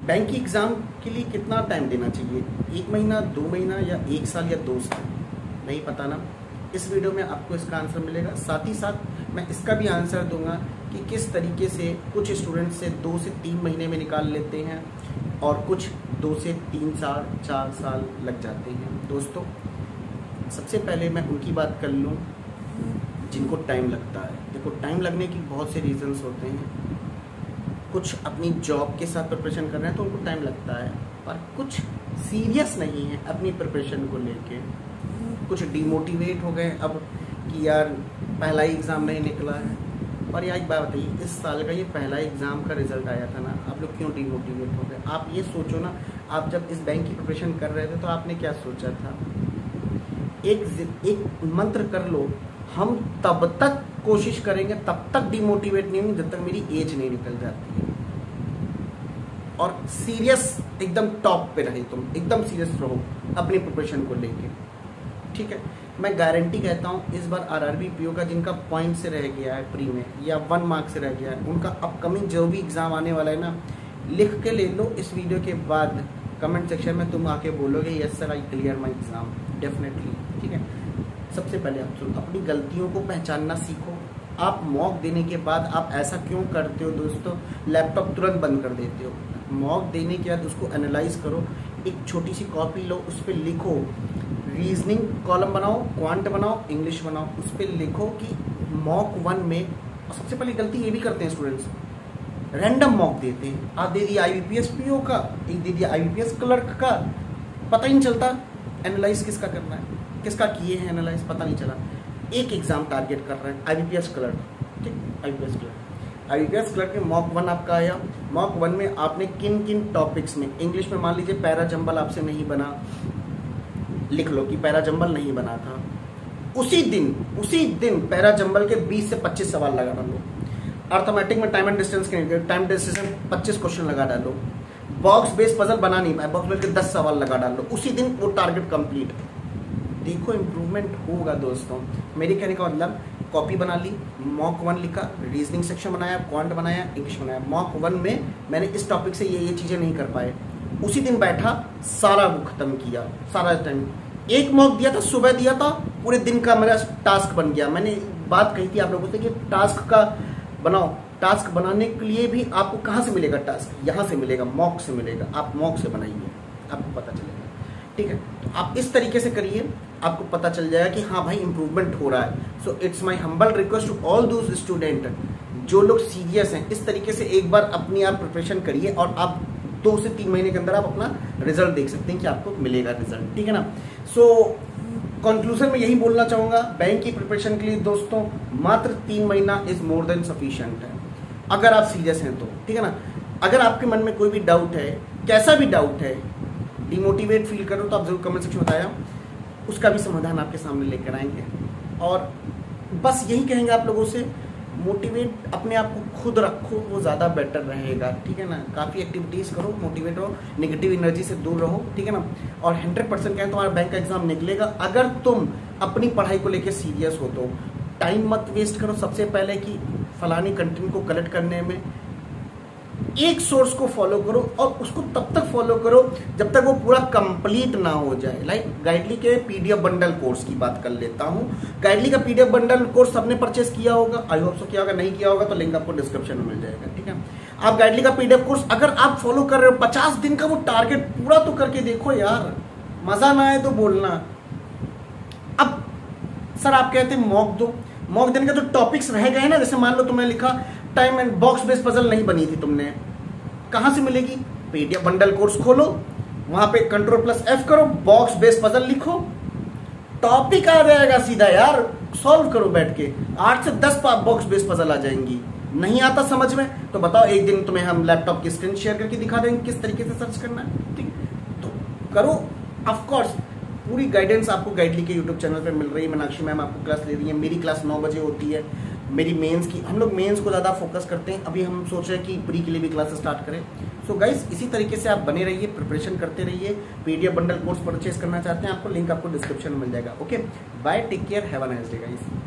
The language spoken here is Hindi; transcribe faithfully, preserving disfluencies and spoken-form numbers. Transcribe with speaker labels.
Speaker 1: बैंक की एग्ज़ाम के लिए कितना टाइम देना चाहिए? एक महीना, दो महीना या एक साल या दो साल? नहीं पता ना? इस वीडियो में आपको इसका आंसर मिलेगा। साथ ही साथ मैं इसका भी आंसर दूंगा कि किस तरीके से कुछ स्टूडेंट्स से दो से तीन महीने में निकाल लेते हैं और कुछ दो से तीन साल चार साल लग जाते हैं। दोस्तों, सबसे पहले मैं उनकी बात कर लूँ जिनको टाइम लगता है। देखो, टाइम लगने की बहुत से रीजंस होते हैं। कुछ अपनी जॉब के साथ प्रिपरेशन कर रहे हैं तो उनको टाइम लगता है, पर कुछ सीरियस नहीं है अपनी प्रिपरेशन को लेके। कुछ डिमोटिवेट हो गए अब कि यार पहला ही एग्ज़ाम नहीं निकला है। और यार एक बात बताइए, इस साल का ये पहला एग्ज़ाम का रिजल्ट आया था ना, आप लोग क्यों डिमोटिवेट हो गए? आप ये सोचो ना, आप जब इस बैंक की प्रिपरेशन कर रहे थे तो आपने क्या सोचा था? एक एक मंत्र कर लो, हम तब तक कोशिश करेंगे, तब तक डिमोटिवेट नहीं होंगे जब तक मेरी एज नहीं निकल जाती है। और सीरियस एकदम टॉप पे रहे, तुम एकदम सीरियस रहो अपनी प्रिपरेशन को लेके, ठीक है? मैं गारंटी कहता हूँ इस बार आरआरबी पीओ का जिनका पॉइंट से रह गया है प्री में या वन मार्क से रह गया है, उनका अपकमिंग जो भी एग्जाम आने वाला है ना, लिख के ले लो इस वीडियो के बाद। कमेंट सेक्शन में तुम आके बोलोगे yes sir I clear my exam definitely, ठीक है? सबसे पहले आप सुनो, अपनी गलतियों को पहचानना सीखो। आप मॉक देने के बाद आप ऐसा क्यों करते हो दोस्तों? लैपटॉप तुरंत बंद कर देते हो। मॉक देने के बाद उसको एनालाइज करो, एक छोटी सी कॉपी लो, उस पर लिखो, रीजनिंग कॉलम बनाओ, क्वांट बनाओ, इंग्लिश बनाओ, उस पर लिखो कि मॉक वन में। और सबसे पहली गलती ये भी करते हैं स्टूडेंट्स, रैंडम मॉक देते हैं। आप दे दिया आईबीपीएस पीओ का, एक दे दिया आईबीपीएस क्लर्क का, पता ही नहीं चलता एनालाइज किसका करना है, किसका किए हैं एनालाइज, पता नहीं चला। एक एग्जाम टारगेट कर रहे हैं, आईबीपीएस क्लर्क, ठीक? आईबीपीएस क्लर्क आईबीपीएस क्लर्क में मॉक वन आपका आया। मॉक वन में आपने किन किन टॉपिक्स में, इंग्लिश में मान लीजिए पैरा जंबल आपसे नहीं बना, लिख लो कि पैरा जंबल नहीं बना था। उसी दिन उसी दिन पैरा जंबल के बीस से पच्चीस सवाल लगा डालो। अर्थमेटिक में टाइम एंड डिस्टेंस के टाइम डिस्टेंस पच्चीस क्वेश्चन लगा डालो। बॉक्स बेस पजल बना नहीं पाए, बॉक्स बेस के दस सवाल लगा डालो। उसी दिन वो टारगेट कंप्लीट। देखो इंप्रूवमेंट होगा दोस्तों। मेरे कहने का मतलब, कॉपी बना ली, मॉक वन लिखा, रीजनिंग सेक्शन बनाया, क्वांट बनाया, इंग्लिश बनाया। मॉक वन में मैंने इस टॉपिक से ये ये चीज़ें नहीं कर पाए, उसी दिन बैठा सारा वो खत्म किया, सारा टाइम। एक मॉक दिया था, सुबह दिया था, पूरे दिन का मेरा टास्क बन गया। मैंने बात कही थी आप लोगों से कि टास्क का बनाओ। टास्क बनाने के लिए भी आपको कहाँ से मिलेगा टास्क? यहाँ से मिलेगा, मॉक से मिलेगा। आप मॉक से बनाइए, आपको पता चलेगा, ठीक है? तो आप इस तरीके से करिए, आपको पता चल जाएगा कि हाँ भाई इंप्रूवमेंट हो रहा है। So it's my humble request to all those student जो लोग सीरियस हैं, इस तरीके से एक बार अपनी आप प्रिपरेशन करिए और आप दो से तीन महीने के अंदर आप अपना रिजल्ट देख सकते हैं कि आपको मिलेगा रिजल्ट, ठीक है ना? सो कंक्लूजन में यही बोलना चाहूंगा, बैंक की प्रिपरेशन के लिए दोस्तों मात्र तीन महीना इज मोर देन सफिशिएंट है, अगर आप सीरियस हैं तो, ठीक है ना? अगर आपके मन में कोई भी डाउट है, कैसा भी डाउट है, डिमोटिवेट फील करो तो आप जरूर कमेंट सेक्शन में बताया, उसका भी समाधान आपके सामने लेकर आएंगे। और बस यही कहेंगे आप लोगों से, मोटिवेट अपने आप को खुद रखो, वो ज़्यादा बेटर रहेगा, ठीक है ना? काफ़ी एक्टिविटीज़ करो, मोटिवेट रहो, नेगेटिव एनर्जी से दूर रहो, ठीक है ना? और हंड्रेड परसेंट कहें तुम्हारा बैंक का एग्जाम निकलेगा अगर तुम अपनी पढ़ाई को लेकर सीरियस हो तो। टाइम मत वेस्ट करो सबसे पहले कि फलानी कंटेंट को कलेक्ट करने में। एक सोर्स को फॉलो करो और उसको तब तक फॉलो करो जब तक वो पूरा कंप्लीट ना हो जाए। लाइक गाइडली के पीडीएफ बंडल कोर्स की बात कर लेता हूँ। गाइडली का पीडीएफ बंडल कोर्स सबने परचेस किया होगा, आई होप सो किया होगा, नहीं किया होगा तो लिंक आपको डिस्क्रिप्शन में मिल जाएगा, ठीक है? आप गाइडली का पीडीएफ कोर्स अगर आप फॉलो कर रहे हो, पचास दिन का वो टारगेट पूरा तो करके देखो यार, मजा ना आए तो बोलना। अब सर आप कहते हैं मॉक दो, मॉक देने के तो टॉपिक्स रह गए ना, जैसे मान लो तुमने लिखा time and box base puzzle नहीं बनी थी तुमने, कहां से मिलेगी? पीडीएफ बंडल कोर्स खोलो, वहां पे कंट्रोल प्लस एफ करो, बॉक्स बेस पजल लिखो, टॉपिक आ जाएगा सीधा यार, सॉल्व करो बैठ के। आठ से दस बॉक्स बेस पजल आ जाएंगी। नहीं आता समझ में तो बताओ, एक दिन तुम्हें हम लैपटॉप की स्क्रीन शेयर करके दिखा देंगे किस तरीके से सर्च करना है, ठीक? तो करो। ऑफ कोर्स पूरी गाइडेंस आपको गाइडली के यूट्यूब चैनल पे मिल रही है। मीनाक्षी मैम आपको क्लास ले रही है, मेरी क्लास नौ बजे होती है। मेरी मेंस की, हम लोग मेंस को ज़्यादा फोकस करते हैं, अभी हम सोच रहे हैं कि प्री के लिए भी क्लास स्टार्ट करें। सो गाइस इसी तरीके से आप बने रहिए, प्रिपरेशन करते रहिए। पीडीएफ बंडल कोर्स परचेज करना चाहते हैं, आपको लिंक आपको डिस्क्रिप्शन में मिल जाएगा। Okay, bye, take care, have a nice day guys.